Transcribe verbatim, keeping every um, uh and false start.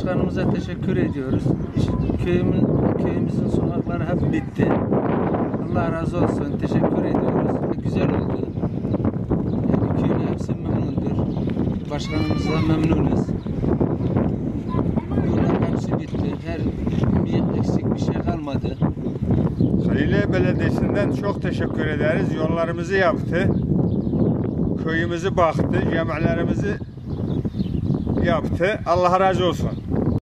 başkanımıza teşekkür ediyoruz. Köyümün, köyümüzün sokakları hep bitti. Allah razı olsun. Teşekkür ediyoruz. Güzel oldu. Yani köyün hepsi memnundur. Başkanımızla memnunuz. Yollar hepsi bitti. Her bir eksik bir şey kalmadı. Haliliye Belediyesi'nden çok teşekkür ederiz. Yollarımızı yaptı. Köyümüzü baktı. Camilerimizi yaptı. Allah razı olsun.